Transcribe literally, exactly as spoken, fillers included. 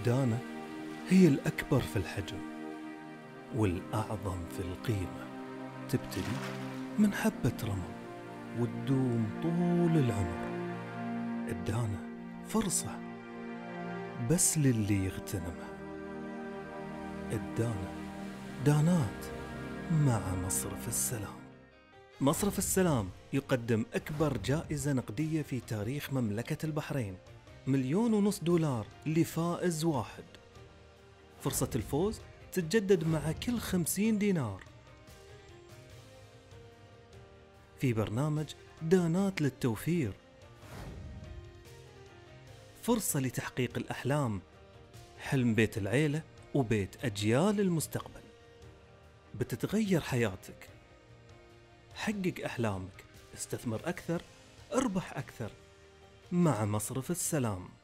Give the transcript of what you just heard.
الدانة هي الأكبر في الحجم والأعظم في القيمة، تبتدي من حبة رمل وتدوم طول العمر. الدانة فرصة بس للي يغتنمها. الدانة دانات مع مصرف السلام. مصرف السلام يقدم أكبر جائزة نقدية في تاريخ مملكة البحرين، مليون ونص دولار لفائز واحد. فرصة الفوز تتجدد مع كل خمسين دينار في برنامج دانات للتوفير. فرصة لتحقيق الأحلام، حلم بيت العيلة وبيت أجيال المستقبل. بتتغير حياتك. حقق أحلامك، استثمر أكثر، اربح أكثر مع مصرف السلام.